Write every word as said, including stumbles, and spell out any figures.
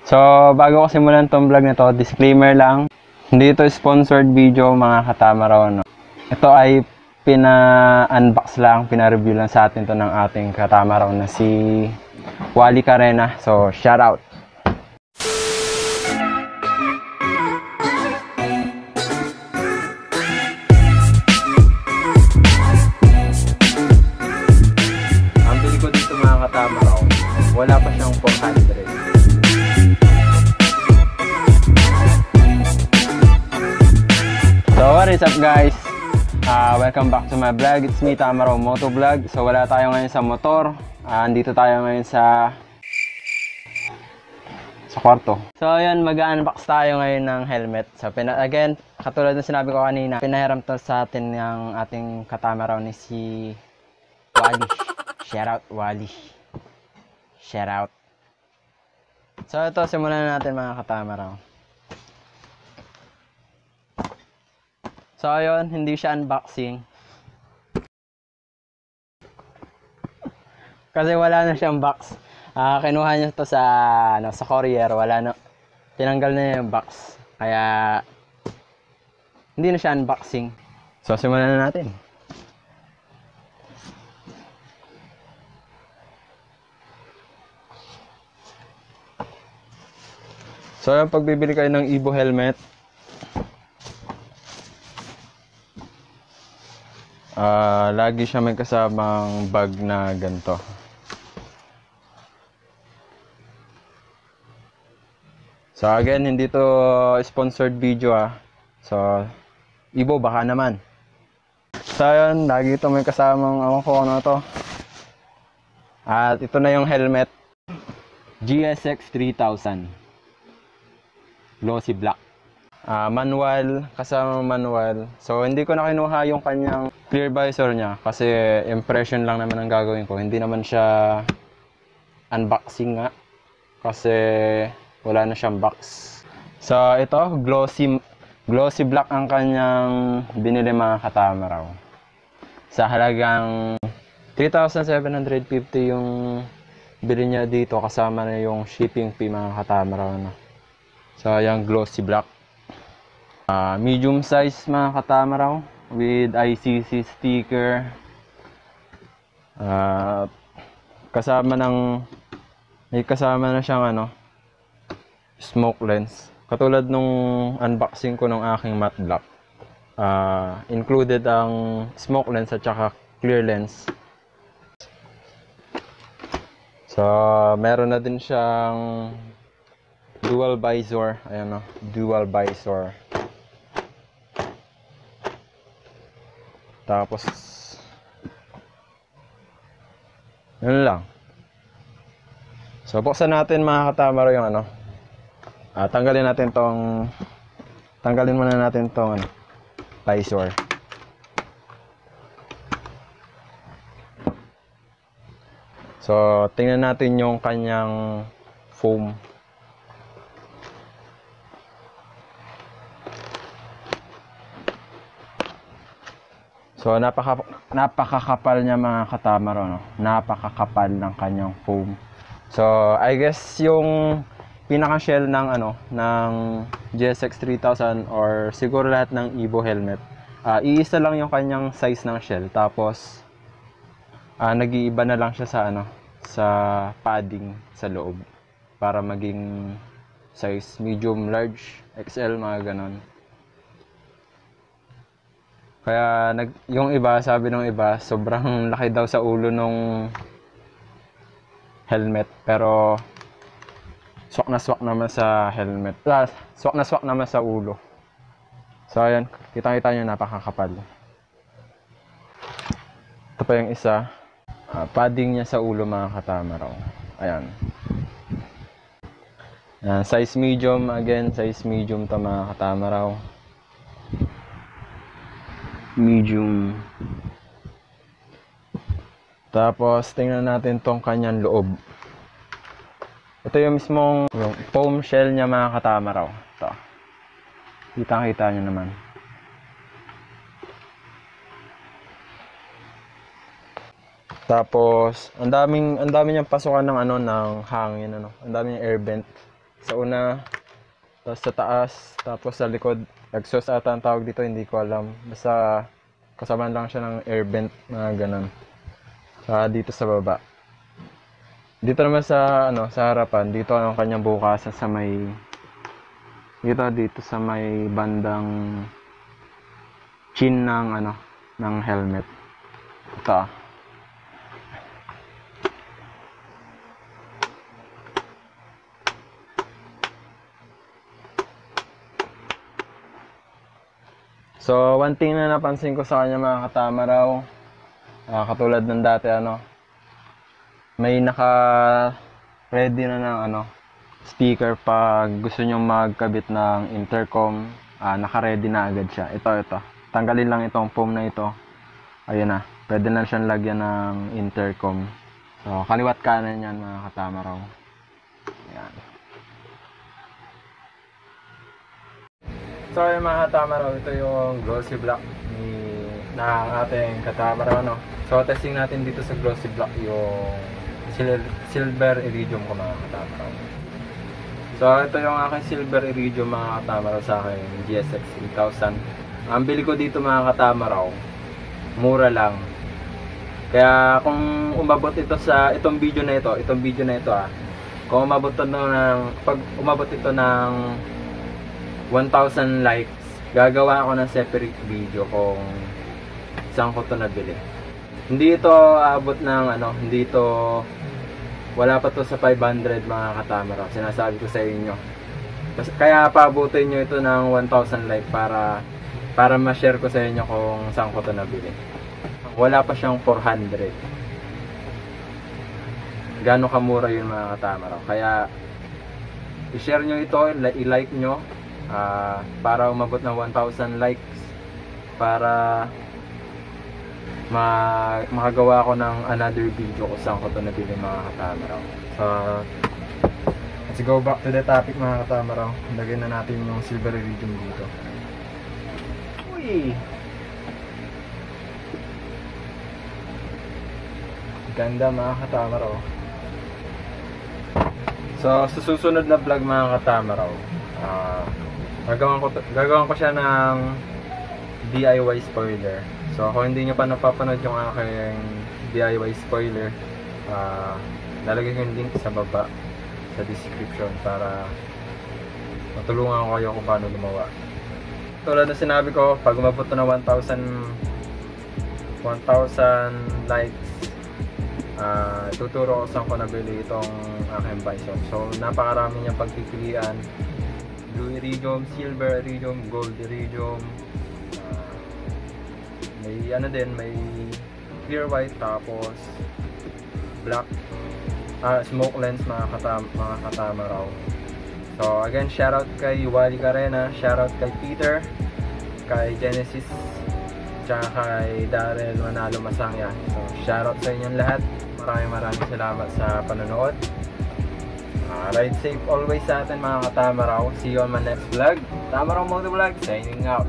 So, bago ko simulan tong vlog na to, disclaimer lang. Hindi ito sponsored video mga katama raw. No? Ito ay pina-unbox lang, pina-review lang sa atin to ng ating katama raw na si Wally Carena. So, shout out! Ang bili ko dito mga katama raw, wala pa siyang four hundred. So what is up guys? Uh, welcome back to my vlog. It's me, Tamaraw Moto Vlog. So wala tayo ngayon sa motor. Uh, andito tayo ngayon sa sa kwarto. So ayun, mag-unbox tayo ngayon ng helmet. So pina again, katulad ng sinabi ko kanina, pinahiram to sa atin ng ating katamaraw ni si Wally. Shout out Wally. Shout out. So ito, simulan na natin mga katamaraw. So ayun, hindi siya unboxing. Kasi wala na siyang box. Uh, kinuha niya to sa ano, sa courier, wala na. Tinanggal na niya yung box. Kaya hindi na siya unboxing. So simulan na natin. So yung pagbibili kayo ng Evo helmet, Uh, lagi siya may kasamang bag na ganito. So again, hindi to sponsored video ah. So, Evo baka naman. So yun, lagi ito may kasamang ako ko ano to. At ito na yung helmet. G S X three thousand. Glossy black. Uh, manual, kasama manual. So hindi ko na kinuha yung kanyang clear visor niya kasi impression lang naman ang gagawin ko. Hindi naman siya unboxing nga kasi wala na siyang box. So ito, glossy glossy black ang kanyang binili mga katama raw. Sa halagang three thousand seven hundred fifty yung bili niya dito, kasama na yung shipping fee mga katama raw na. So yung glossy black. Uh, medium size mga katama raw with I C C sticker, uh, kasama ng may kasama na siyang ano, smoke lens katulad nung unboxing ko ng aking matte black. Uh, included ang smoke lens at saka clear lens. So meron na din siyang dual visor. Ayan o, dual visor. Tapos yun lang. So buksan natin mga katamaro yung ano. Ah, tanggalin natin tong tanggalin muna natin tong ano, visor. So tingnan natin yung kanyang foam. So napaka napakakapal niya mga katamaro, no? Napakakapal ng kanyang foam. So I guess yung pinaka shell ng ano ng G S X three thousand or siguro lahat ng Evo helmet, uh, iisa lang yung kanyang size ng shell, tapos uh, nag-iiba na lang siya sa ano sa padding sa loob para maging size medium, large, X L, mga ganon. Kaya nag, yung iba, sabi ng iba, sobrang laki daw sa ulo nung helmet. Pero swak na swak naman sa helmet. Ah, swak na swak naman sa ulo. So ayan, kitang-kita nyo, napakakapal. Ito pa yung isa. Uh, padding niya sa ulo mga katama raw. Ayan. Ayan. Size medium, again, size medium to mga katama raw. Medium. Tapos tingnan natin tong kanyang loob. Ito yung mismong yung foam shell niya mga katama raw. Ito. Kitang-kita nyo naman. Tapos ang daming ang dami niyang pasukan ng ano ng hangin ano. Ang dami niyang air vent. Sa una, tapos sa taas, tapos sa likod. Exhaust ata ang tawag dito, hindi ko alam. Basta kasama lang siya ng air vent na ganun. Sa dito sa baba. Dito naman sa ano, sa harapan, dito ang kanyang bukasan sa may dito dito sa may bandang chin ng ano, ng helmet. Ito. So, one thing na napansin ko sa kanya mga katama raw, uh, katulad ng dati ano, may naka ready na ng ano, speaker pag gusto nyo magkabit ng intercom, uh, naka-ready na agad siya. Ito, ito. Tanggalin lang itong foam na ito. Ayun na. Pwede na siyang lagyan ng intercom. So, kaliwat kanan yan mga katama raw. Ayan. So, yung mga katama raw, ito yung glossy black ni na ating katama raw, no? So, testing natin dito sa glossy black yung silver iridium ko mga katama raw. So, ito yung aking silver iridium mga katama raw sa akin G S X eight thousand. Ang bili ko dito mga katama raw, mura lang. Kaya kung umabot ito sa itong video na ito, itong video na ito ah, kung umabot ito ng pag umabot ito ng one thousand likes, gagawa ako ng separate video kung saan ko ito nabili. Hindi ito abot ng ano, hindi ito, wala pa to sa five hundred mga katama raw, sinasabi ko sa inyo. Kaya paabutin nyo ito ng one thousand like para para ma-share ko sa inyo kung saan ko ito nabili. Wala pa siyang four hundred. Gano'ng kamura yun mga katama raw. Kaya i-share nyo ito, i-like nyo uh, para umabot ng one thousand likes, para ma makagawa ko ng another video kung saan ko ito nabili mga katama raw. So, let's go back to the topic mga katama raw. Lagyan na natin yung silver iridium dito. Uy! Ganda mga katama raw. So, sa susunod na vlog mga katama raw, uh, gagawin ko, gagawin ko siya ng D I Y spoiler. So, kung hindi nyo pa napapanood yung aking D I Y spoiler, uh, lalagay ko yung link sa baba sa description para matulungan ko kayo kung paano gumawa. Tulad na sinabi ko, pag umabot na one thousand likes, uh, tuturo ko saan ko nabili itong aking Bison. So, napakarami niyang pagpipilian. Blue iridium, silver iridium, gold iridium. Uh, may ano din, may clear white, tapos black, uh, smoke lens mga katama, mga katama raw. So again, shoutout kay Wally Carena, shoutout kay Peter, kay Genesis, tsaka kay Darrell Manalo Masangya. So shoutout sa inyong lahat. Maraming maraming salamat sa panonood. Uh, ride safe always sa atin mga katama raw. See you on my next vlog. Tama raw Motovlog, signing out.